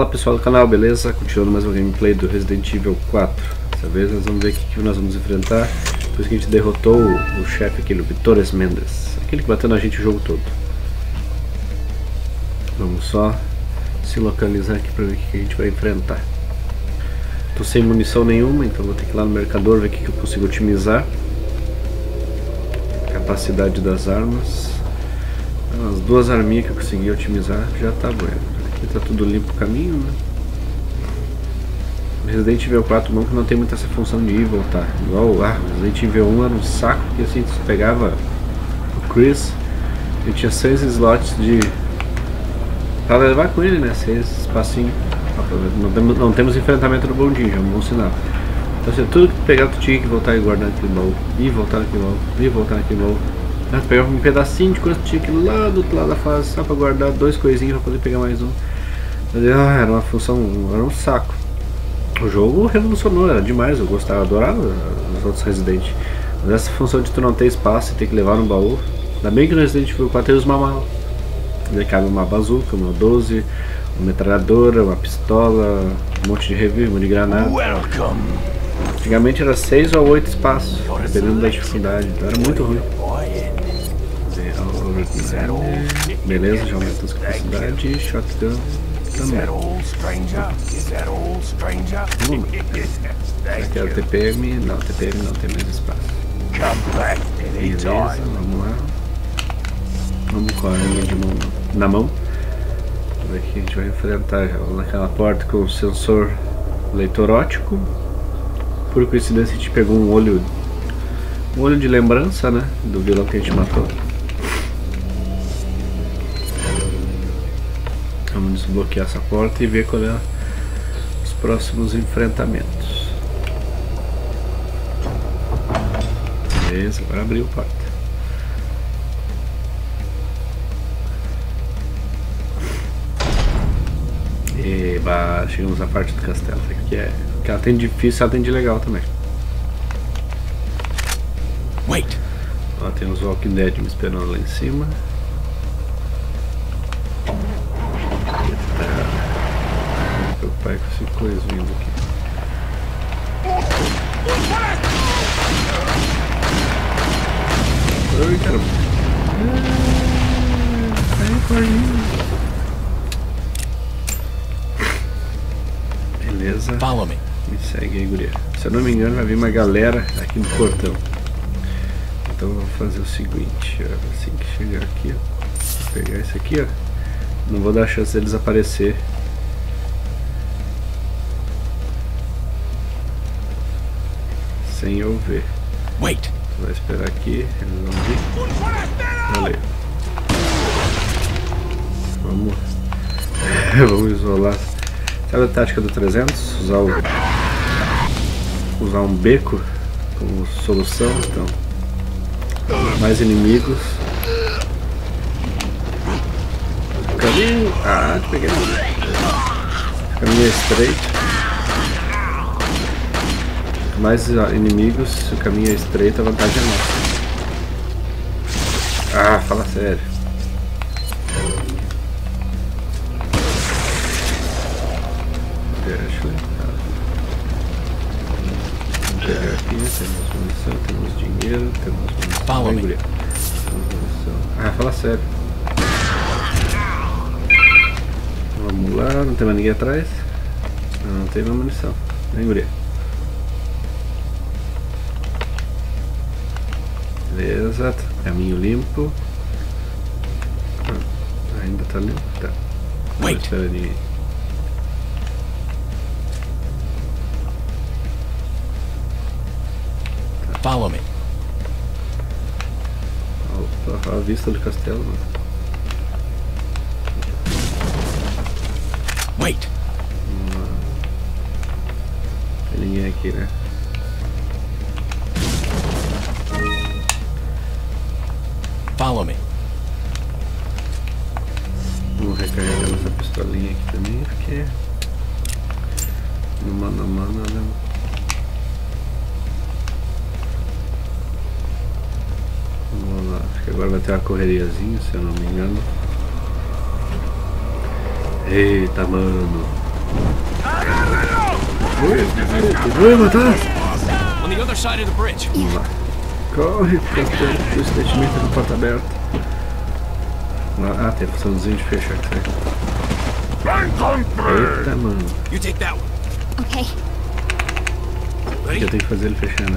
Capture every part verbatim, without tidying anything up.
Fala pessoal do canal, beleza? Continuando mais um gameplay do Resident Evil quatro. Dessa vez nós vamos ver o que, que nós vamos enfrentar depois que a gente derrotou o, o chefe, aquele, o Torres Mendes, aquele que bateu na gente o jogo todo. Vamos só se localizar aqui para ver o que, que a gente vai enfrentar. Tô sem munição nenhuma, então vou ter que ir lá no mercador ver o que, que eu consigo otimizar. Capacidade das armas. As duas arminhas que eu consegui otimizar já tá bom. Aqui tá tudo limpo o caminho, né? Resident Evil quatro bom que não tem muita essa função de ir e voltar. Igual ah, Resident Evil um era um saco, porque assim, você pegava o Chris, ele tinha seis slots de pra levar com ele, né? Seis espacinho. Não temos, não temos enfrentamento no bondinho, já é um bom sinal. Então assim, tudo que tu pegar tu tinha que voltar e guardar naquele baú. E voltar naquele baú. E voltar naquele baú. Tu pegava um pedacinho de coisa que tinha que ir lá do outro lado da fase, só pra guardar dois coisinhos pra poder pegar mais um. Mas, ah, era uma função, era um saco. O jogo revolucionou, era demais, eu gostava, adorava os outros Resident. Mas essa função de tu não ter espaço e ter que levar no baú, ainda bem que no Resident Evil quatro tem os mamal. Daí cabe uma bazuca, uma doze, uma metralhadora, uma pistola, um monte de revívio, de granada. Antigamente era seis ou oito espaços, dependendo da dificuldade, então era muito ruim. Beleza, já aumentou as capacidades. Shotgun também. Hum. Aqui é o T P M. Não, T P M não tem mais espaço. Beleza, vamos lá. Vamos com a linha de mão na mão. Vamos ver o que a gente vai enfrentar. Já vamos naquela porta com o sensor leitor óptico. Por coincidência a gente pegou um olho Um olho de lembrança, né? Do vilão que a gente matou. Vamos desbloquear essa porta e ver qual é os próximos enfrentamentos. Beleza, agora abriu a porta. Eba, chegamos à parte do castelo. Essa aqui é. Que ela tem de difícil, ela tem de legal também. Wait. Ó, tem os Walking Dead me esperando lá em cima. Vou me preocupar com esse coisa vindo aqui. Ai, caramba. Ai, corninho. Beleza. Follow me. Me segue aí, guria. Se eu não me engano, vai vir uma galera aqui no portão. Então eu vou fazer o seguinte, ó, assim que chegar aqui, ó, vou pegar esse aqui, ó, não vou dar chance deles aparecer. Sem eu ver. Wait. Tu vai esperar aqui, eles vão vir. Valeu. Vamos. Vamos isolar. Sabe a tática do trezentos? Usar o. Usar um beco como solução, então. Mais inimigos. O caminho. Ah, peguei. O caminho é estreito. Mais inimigos, se o caminho é estreito, a vantagem é nossa. Ah, fala sério. Deixa eu pegar aqui, temos munição, temos dinheiro, temos munição. Fala, Temos munição. Ah, fala sério. Vamos lá, não tem mais ninguém atrás. Não, não tem mais munição. Vem, guria. Beleza, caminho limpo. Ah, ainda tá limpo? Tá. Wait. Espera ninguém. Follow me. Opa, a vista do castelo, mano. Wait. Não tem ninguém aqui, né? Follow me. Vamos recarregar essa pistolinha aqui também, porque no mano a mano, né? Vamos lá, acho que agora vai ter uma correriazinha, se eu não me engano. Eita, mano. Vai matar! On the other side of the bridge. Vamos lá. Corre, porque o estacionamento é no porta aberta. Ah, tem a funçãozinha de fechar aqui. Eita, mano. You take that one. Okay. Ready? Eu tenho que fazer ele fechando.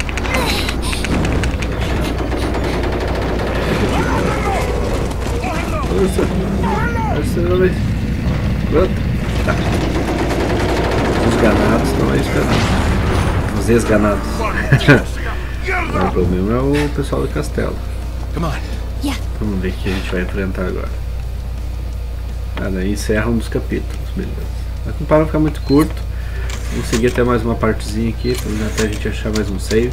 Força! Força, pronto. Tá. Os ganados estão aí esperando. Os ex-ganados. O problema é o pessoal do castelo. Come on. Yeah. Vamos ver o que a gente vai enfrentar agora. Ah, daí encerra um dos capítulos, beleza. Mas não para não ficar muito curto. Vamos seguir até mais uma partezinha aqui, até a gente achar mais um save.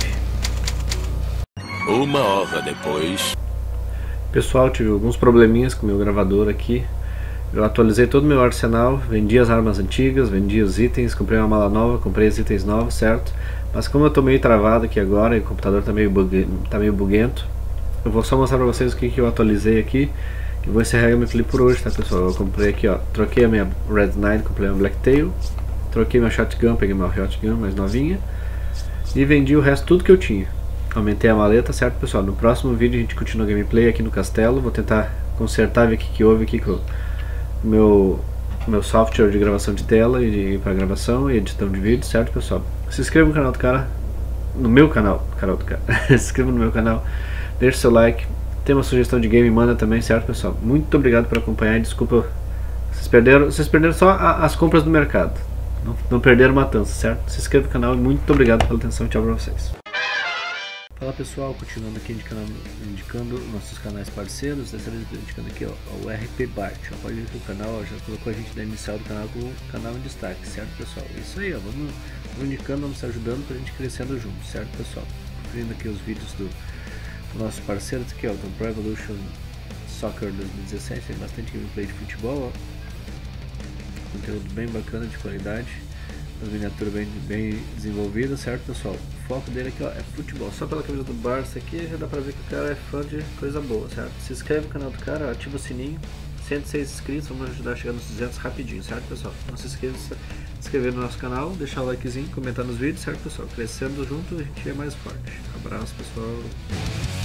Uma hora depois. Pessoal, tive alguns probleminhas com o meu gravador aqui. Eu atualizei todo o meu arsenal, vendi as armas antigas, vendi os itens, comprei uma mala nova, comprei os itens novos, certo? Mas como eu tô meio travado aqui agora e o computador tá meio, bugue, tá meio buguento, eu vou só mostrar pra vocês o que, que eu atualizei aqui. E vou encerrar meu clipe por hoje, tá, pessoal? Eu comprei aqui, ó, troquei a minha Red Knight, comprei uma Blacktail, troquei minha Shotgun, peguei uma Shotgun mais novinha e vendi o resto tudo que eu tinha. Aumentei a maleta, certo, pessoal? No próximo vídeo a gente continua a gameplay aqui no castelo. Vou tentar consertar, ver o que, que houve aqui com o meu, meu software de gravação de tela e para gravação e edição de vídeo, certo, pessoal? Se inscreva no canal do cara, no meu canal, canal do cara. Se inscreva no meu canal, deixe seu like. Tem uma sugestão de game, manda também, certo, pessoal? Muito obrigado por acompanhar. Desculpa, vocês perderam, vocês perderam só a, as compras do mercado. Não, não perderam matança, certo? Se inscreva no canal e muito obrigado pela atenção. Tchau pra vocês. Fala, pessoal, continuando aqui indicando, indicando nossos canais parceiros. Dessa vez eu estou indicando aqui, ó, o R P Bart. Ó, pode ver que o canal ó, já colocou a gente da inicial do canal com o canal em destaque, certo, pessoal? É isso aí, ó, vamos, vamos indicando, vamos se ajudando pra gente crescendo junto, certo, pessoal? Conferindo aqui os vídeos do, do nosso parceiro aqui, ó, do Pro Evolution Soccer dois mil e dezessete. Tem bastante gameplay de futebol, ó. Conteúdo bem bacana, de qualidade. As miniaturas bem, bem desenvolvidas, certo, pessoal? O foco dele aqui, ó, é futebol. Só pela camisa do Barça aqui já dá pra ver que o cara é fã de coisa boa, certo? Se inscreve no canal do cara, ó, ativa o sininho. cento e seis inscritos, vamos ajudar a chegar nos duzentos rapidinho, certo, pessoal? Não se esqueça de se inscrever no nosso canal, deixar o likezinho, comentar nos vídeos, certo, pessoal? Crescendo junto, a gente é mais forte. Abraço, pessoal.